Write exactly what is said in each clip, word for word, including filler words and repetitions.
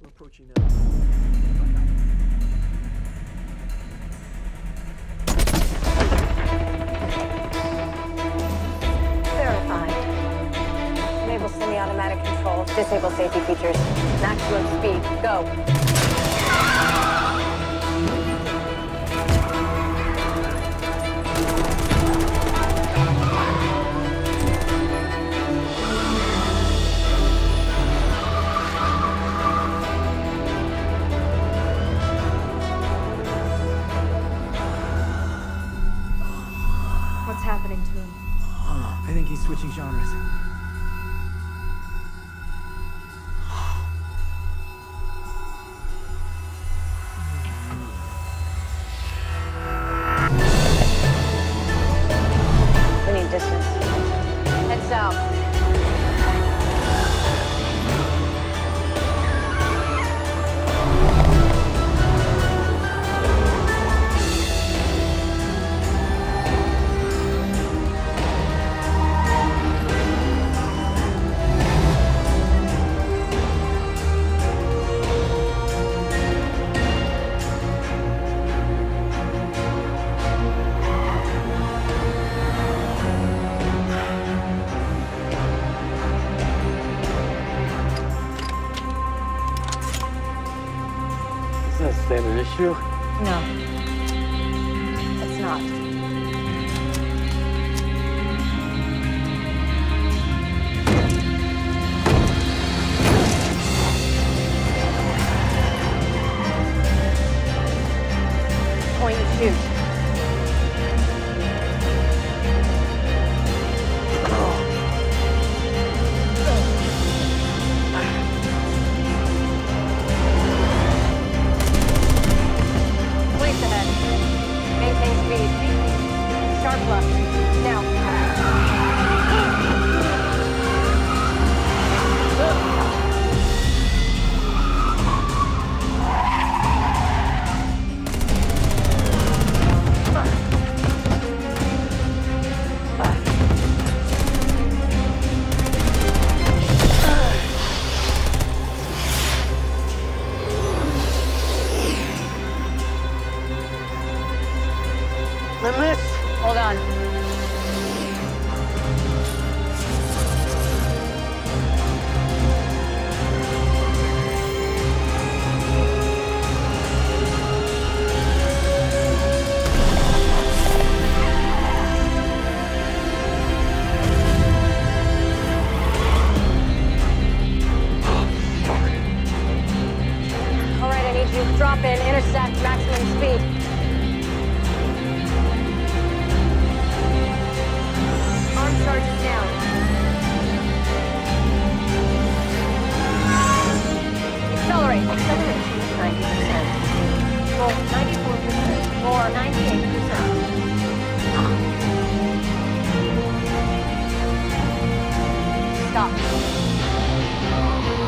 We're approaching now. Verified. Enable semi-automatic control. Disable safety features. Maximum speed. Go. What's happening to him? Oh, I think he's switching genres. We need distance. Head south. Is that a standard issue? No. It's not. Point and shoot. Police ahead. Maintain speed. Sharp left. Now. Limit! Hold on. All right, I need you to drop in, intersect, maximum speed. Arm charges down. Accelerate. Acceleration ninety percent. Full ninety-four percent. Or ninety-eight percent. Stop.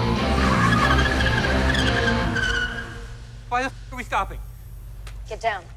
Why the f are we stopping? Get down.